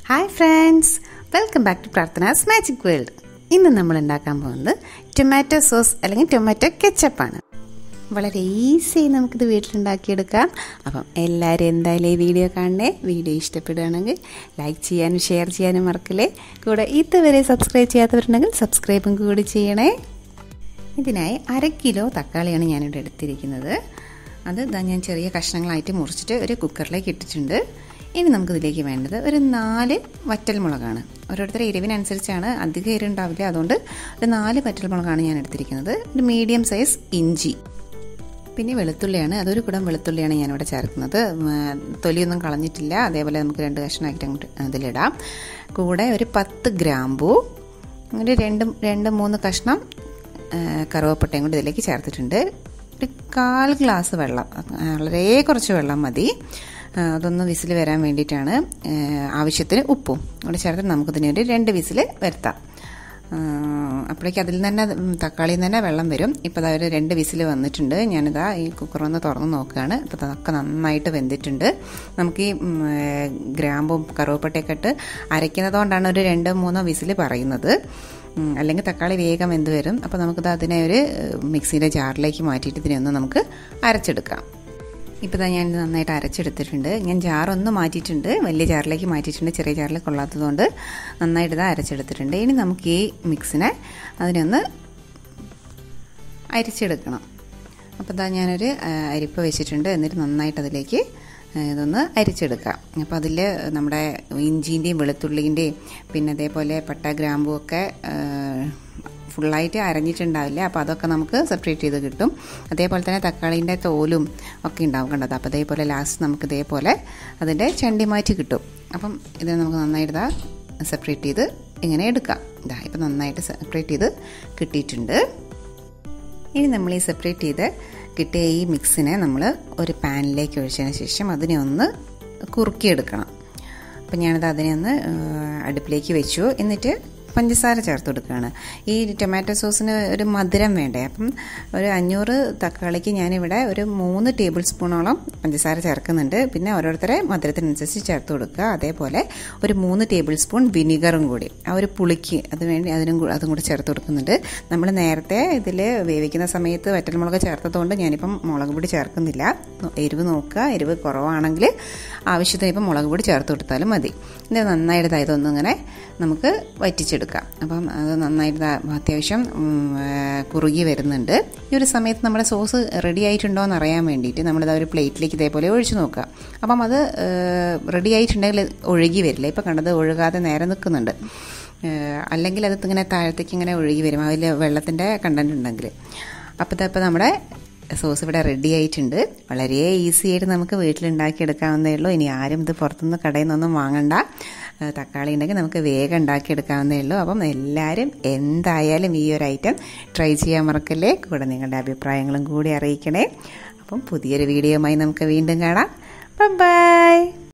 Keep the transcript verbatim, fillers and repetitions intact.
Hi friends, welcome back to Prarthana's Magic World. ഇന്ന് നമ്മൾ ഉണ്ടാക്കാൻ പോകുന്നത് ടൊമാറ്റോ സോസ് അല്ലെങ്കിൽ ടൊമാറ്റോ കെച്ചപ്പ് ആണ്. വളരെ ഈസി നമുക്കിത് വീട്ടിലുണ്ടാക്കിയെടുക്കാം. അപ്പം എല്ലാവരും എന്തായാലും ഈ വീഡിയോ കാണണേ. വീഡിയോ ഇഷ്ടപ്പെടുകയാണെങ്കിൽ ലൈക്ക് ചെയ്യാനും ഷെയർ ചെയ്യാനും മറക്കല്ലേ. കൂടെ ഇതുവരെ സബ്സ്ക്രൈബ് ചെയ്യാത്തവരുണ്ടെങ്കിൽ സബ്സ്ക്രൈബും കൂടി ചെയ്യണേ. ഇതിനായി അര കിലോ തക്കാളിയാണ് ഞാനിവിടെ എടുത്തിരിക്കുന്നത്. അത് ഞാൻ ചെറിയ കഷ്ണങ്ങളായിട്ട് മുറിച്ചിട്ട് ഒരു കുക്കറിലേക്ക് ഇട്ടിട്ടുണ്ട്. ഇനി നമുക്കിതിലേക്ക് വേണ്ടത് ഒരു നാല് വറ്റൽമുളകാണ്. ഓരോരുത്തരുടെ എരിവിനനുസരിച്ചാണ്, അധികം എരിവുണ്ടാവില്ല, അതുകൊണ്ട് ഒരു നാല് വറ്റൽമുളകാണ് ഞാൻ എടുത്തിരിക്കുന്നത്. ഒരു മീഡിയം സൈസ് ഇഞ്ചി, പിന്നെ വെളുത്തുള്ളിയാണ്, അതൊരു കുടം വെളുത്തുള്ളിയാണ് ഞാനിവിടെ ചേർക്കുന്നത്. തൊലിയൊന്നും കളഞ്ഞിട്ടില്ല. അതേപോലെ നമുക്ക് രണ്ട് കഷ്ണമായിട്ട് അങ്ങോട്ട് അതിലിടാം. കൂടെ ഒരു പത്ത് ഗ്രാമ്പൂ, ഒരു രണ്ട് രണ്ട് മൂന്ന് കഷ്ണം കറുവപ്പട്ടയും കൂടി ഇതിലേക്ക് ചേർത്തിട്ടുണ്ട്. ഒരു കാൽ ഗ്ലാസ് വെള്ളം, വളരെ കുറച്ച് വെള്ളം മതി. അതൊന്ന് വിസിൽ വരാൻ വേണ്ടിയിട്ടാണ്. ആവശ്യത്തിന് ഉപ്പും കൂടെ ചേർത്ത് നമുക്കിതിനെ ഒരു രണ്ട് വിസിൽ വരുത്താം. അപ്പോഴേക്കും അതിൽ തന്നെ തക്കാളിയിൽ നിന്ന് തന്നെ വെള്ളം വരും. ഇപ്പോൾ അതൊരു രണ്ട് വിസിൽ വന്നിട്ടുണ്ട്. ഞാനിതാ ഈ കുക്കറൊന്ന് തുറന്ന് നോക്കുകയാണ്. ഇപ്പോൾ അതൊക്കെ നന്നായിട്ട് വെന്തിട്ടുണ്ട്. നമുക്ക് ഈ ഗ്രാമ്പും കറുവപ്പട്ടയൊക്കെ ഇട്ട് അരയ്ക്കുന്നത് കൊണ്ടാണ് ഒരു രണ്ടോ മൂന്നോ വിസിൽ പറയുന്നത്. അല്ലെങ്കിൽ തക്കാളി വേഗം വെന്ത് വരും. അപ്പോൾ നമുക്കിത് അതിനെ ഒരു മിക്സിയുടെ ജാറിലേക്ക് മാറ്റിയിട്ട് ഇതിനെ ഒന്ന് നമുക്ക് അരച്ചെടുക്കാം. ഇപ്പോൾ ഇതാ ഞാൻ നന്നായിട്ട് അരച്ചെടുത്തിട്ടുണ്ട്. ഞാൻ ജാറൊന്ന് മാറ്റിയിട്ടുണ്ട്, വലിയ ജാറിലേക്ക് മാറ്റിയിട്ടുണ്ട്. ചെറിയ ജാറിൽ കൊള്ളാത്തതുകൊണ്ട് നന്നായിട്ട് ഇത് അരച്ചെടുത്തിട്ടുണ്ട്. ഇനി നമുക്ക് ഈ മിക്സിനെ അതിനൊന്ന് അരിച്ചെടുക്കണം. അപ്പോൾ ഇതാ ഞാനൊരു അരിപ്പ വെച്ചിട്ടുണ്ട്. എന്നിട്ട് നന്നായിട്ട് അതിലേക്ക് ഇതൊന്ന് അരിച്ചെടുക്കാം. അപ്പോൾ അതിൽ നമ്മുടെ ഇഞ്ചിൻ്റെയും വെളുത്തുള്ളിൻ്റെയും പിന്നെ അതേപോലെ പട്ട ഗ്രാമ്പും ഒക്കെ ഫുള്ളായിട്ട് അരഞ്ഞിട്ടുണ്ടാവില്ല. അപ്പോൾ അതൊക്കെ നമുക്ക് സെപ്പറേറ്റ് ചെയ്ത് കിട്ടും. അതേപോലെ തന്നെ തക്കാളീൻ്റെ തോലും ഒക്കെ ഉണ്ടാവും, കണ്ടത്. അപ്പോൾ അതേപോലെ ലാസ്റ്റ് നമുക്ക് ഇതേപോലെ അതിൻ്റെ ചണ്ടി മാറ്റി കിട്ടും. അപ്പം ഇത് നമുക്ക് നന്നായിട്ട് ഇതാ സെപ്പറേറ്റ് ചെയ്ത് ഇങ്ങനെ എടുക്കാം. ഇതാ ഇപ്പോൾ നന്നായിട്ട് സെപ്പറേറ്റ് ചെയ്ത് കിട്ടിയിട്ടുണ്ട്. ഇനി നമ്മൾ ഈ സെപ്പറേറ്റ് ചെയ്ത് കിട്ടിയ ഈ മിക്സിനെ നമ്മൾ ഒരു പാനിലേക്ക് ഒഴിച്ചതിന് ശേഷം അതിനെ ഒന്ന് കുറുക്കിയെടുക്കണം. അപ്പം ഞാനത് അതിനെ ഒന്ന് അടുപ്പിലേക്ക് വെച്ചു. എന്നിട്ട് പഞ്ചസാര ചേർത്ത് കൊടുക്കുകയാണ്. ഈ ടൊമാറ്റോ സോസിന് ഒരു മധുരം വേണ്ടേ. അപ്പം ഒരു അഞ്ഞൂറ് തക്കാളിക്ക് ഞാനിവിടെ ഒരു മൂന്ന് ടേബിൾ സ്പൂണോളം പഞ്ചസാര ചേർക്കുന്നുണ്ട്. പിന്നെ ഓരോരുത്തരെ മധുരത്തിനനുസരിച്ച് ചേർത്ത് കൊടുക്കുക. അതേപോലെ ഒരു മൂന്ന് ടേബിൾ സ്പൂൺ വിനീഗറും കൂടി, ആ ഒരു പുളിക്ക് അത് വേണ്ടി അതിനും അതും കൂടി ചേർത്ത് കൊടുക്കുന്നുണ്ട്. നമ്മൾ നേരത്തെ ഇതിൽ വേവിക്കുന്ന സമയത്ത് വറ്റൽമുളക് ചേർത്തതുകൊണ്ട് ഞാനിപ്പം മുളക് പൊടി ചേർക്കുന്നില്ല. എരിവ് നോക്കുക, എരിവ് കുറവാണെങ്കിൽ ആവശ്യത്തിന് ഇപ്പം മുളക് പൊടി ചേർത്ത് കൊടുത്താലും മതി. ഇത് നന്നായിട്ട് ഇതൊന്നും ഇങ്ങനെ നമുക്ക് വറ്റിച്ചെടുക്കാം. അപ്പം അത് നന്നായിട്ട് അത്യാവശ്യം കുറുകി വരുന്നുണ്ട്. ഈ ഒരു സമയത്ത് നമ്മുടെ സോസ് റെഡി ആയിട്ടുണ്ടോ എന്ന് അറിയാൻ വേണ്ടിയിട്ട് നമ്മളിത് ഒരു പ്ലേറ്റിലേക്ക് ഇതേപോലെ ഒഴിച്ച് നോക്കുക. അപ്പം അത് റെഡി ആയിട്ടുണ്ടെങ്കിൽ ഒഴുകി വരില്ല. ഇപ്പം കണ്ടത് ഒഴുകാതെ നേരെ നിൽക്കുന്നുണ്ട്. അല്ലെങ്കിൽ അത് ഇങ്ങനെ താഴത്തേക്ക് ഇങ്ങനെ ഒഴുകി വരും, അതിൽ വെള്ളത്തിൻ്റെ കണ്ടൻറ്റ് ഉണ്ടെങ്കിൽ. അപ്പോൾ ഇതപ്പോൾ നമ്മുടെ സോസ് ഇവിടെ റെഡി ആയിട്ടുണ്ട്. വളരെ ഈസി ആയിട്ട് നമുക്ക് വീട്ടിലുണ്ടാക്കിയെടുക്കാവുന്നതേ ഉള്ളൂ. ഇനി ആരും ഇത് പുറത്തുനിന്ന് കടയിൽ നിന്നൊന്നും വാങ്ങണ്ട. തക്കാളി ഉണ്ടെങ്കിൽ നമുക്ക് വേഗം ഉണ്ടാക്കിയെടുക്കാവുന്നതേ ഉള്ളൂ. അപ്പം എല്ലാവരും എന്തായാലും ഈ ഒരു ഐറ്റം ട്രൈ ചെയ്യാൻ മറക്കല്ലേ. കൂടെ നിങ്ങളുടെ അഭിപ്രായങ്ങളും കൂടി അറിയിക്കണേ. അപ്പം പുതിയൊരു വീഡിയോയുമായി നമുക്ക് വീണ്ടും കാണാം. ബൈ.